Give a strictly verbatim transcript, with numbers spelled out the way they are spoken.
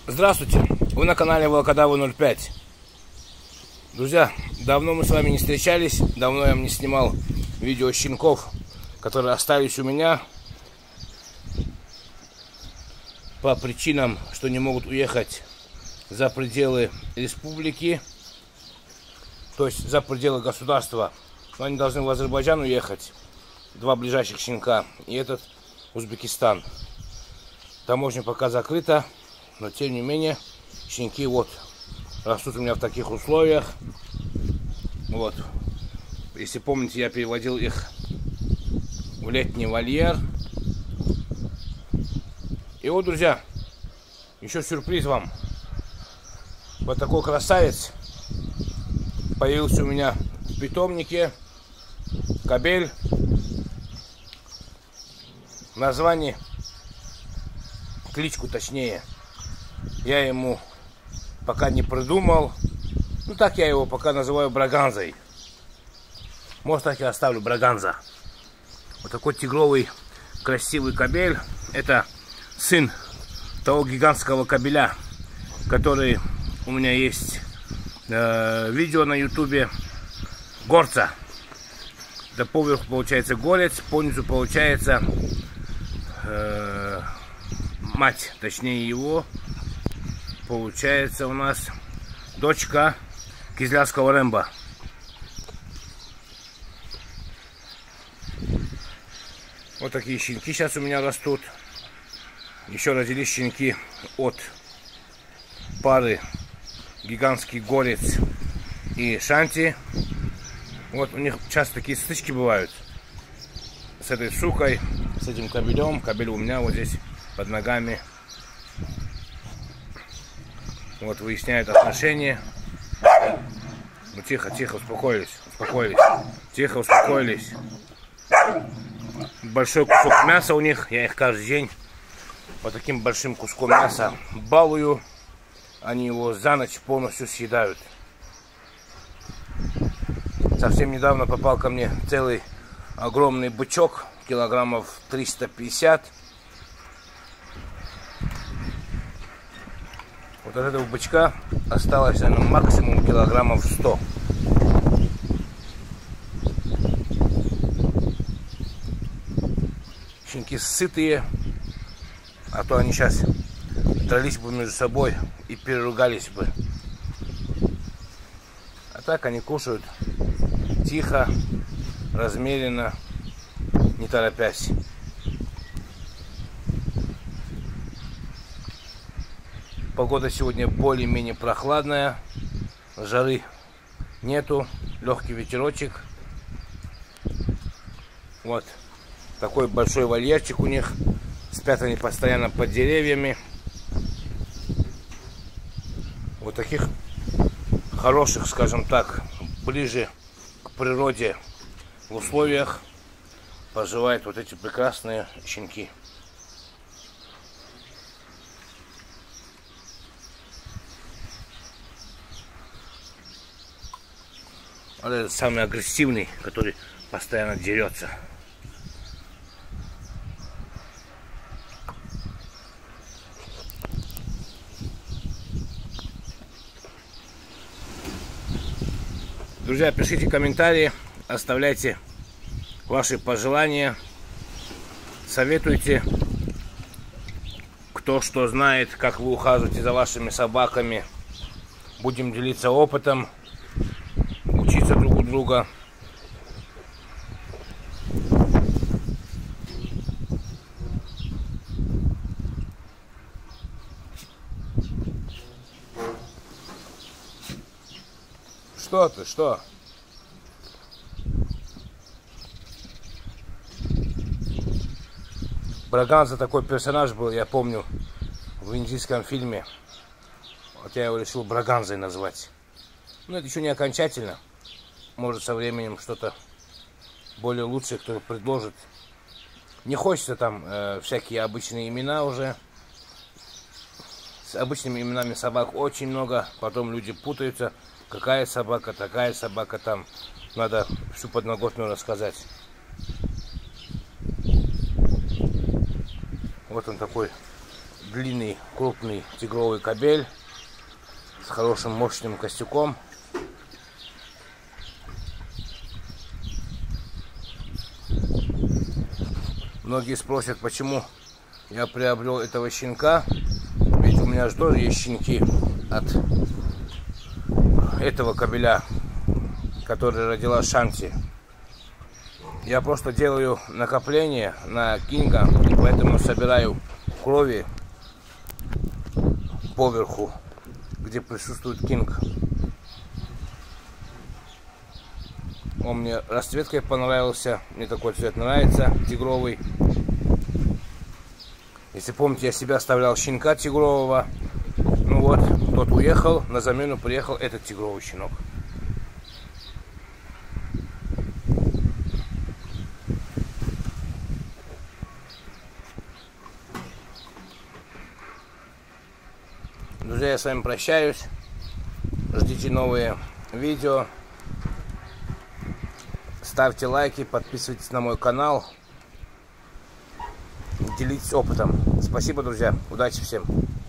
Здравствуйте, вы на канале Волкодава ноль пять. Друзья, давно мы с вами не встречались, давно я не снимал видео щенков, которые остались у меня по причинам, что не могут уехать за пределы республики, то есть за пределы государства. Но они должны в Азербайджан уехать, два ближайших щенка, и этот Узбекистан. Таможня пока закрыта, но тем не менее щенки вот растут у меня в таких условиях. Вот, если помните, я переводил их в летний вольер. И вот, друзья, еще сюрприз вам. Вот такой красавец появился у меня в питомнике. Кобель. Название, кличку точнее, я ему пока не придумал. Ну так я его пока называю Браганзой. Может, так и оставлю Браганза. Вот такой тигровый красивый кобель. Это сын того гигантского кобеля, который у меня есть э, видео на ютубе. Горца. Да поверху получается горец, понизу получается э, мать, точнее его. Получается у нас дочка кизлярского Рэмбо. Вот такие щенки сейчас у меня растут. Еще родились щенки от пары гигантский горец и шанти. Вот у них часто такие стычки бывают с этой сукой, с этим кобелем. Кобель у меня вот здесь под ногами. Вот выясняют отношения. Ну тихо, тихо, успокоились, успокоились. Тихо, успокоились. Большой кусок мяса у них. Я их каждый день вот таким большим куском мяса балую. Они его за ночь полностью съедают. Совсем недавно попал ко мне целый огромный бычок, килограммов триста пятьдесят. Вот от этого бычка осталось, наверное, максимум килограммов сто. Щенки сытые, а то они сейчас дрались бы между собой и переругались бы. А так они кушают тихо, размеренно, не торопясь. Погода сегодня более-менее прохладная, жары нету, легкий ветерочек. Вот такой большой вольерчик у них, спят они постоянно под деревьями. Вот таких хороших, скажем так, ближе к природе в условиях поживают вот эти прекрасные щенки. Вот этот самый агрессивный, который постоянно дерется. Друзья, пишите комментарии, оставляйте ваши пожелания, советуйте, кто что знает, как вы ухаживаете за вашими собаками. Будем делиться опытом, учиться друг у друга. Что ты, что? Браганза такой персонаж был, я помню, в индийском фильме. Вот я его решил Браганзой назвать. Но это еще не окончательно. Может, со временем что-то более лучшее кто-то предложит. Не хочется там э, всякие обычные имена уже. С обычными именами собак очень много. Потом люди путаются. Какая собака, такая собака там. Надо всю подноготную рассказать. Вот он такой длинный, крупный тигровый кобель с хорошим мощным костюком. Многие спросят, почему я приобрел этого щенка, ведь у меня же тоже есть щенки от этого кобеля, который родила Шанти. Я просто делаю накопление на кинга, и поэтому собираю крови поверху, где присутствует кинг. Он мне расцветкой понравился, мне такой цвет нравится, тигровый. Если помните, я себе оставлял щенка тигрового. Ну вот, тот уехал, на замену приехал этот тигровый щенок. Друзья, я с вами прощаюсь. Ждите новые видео. Ставьте лайки, подписывайтесь на мой канал. Делитесь опытом. Спасибо, друзья. Удачи всем.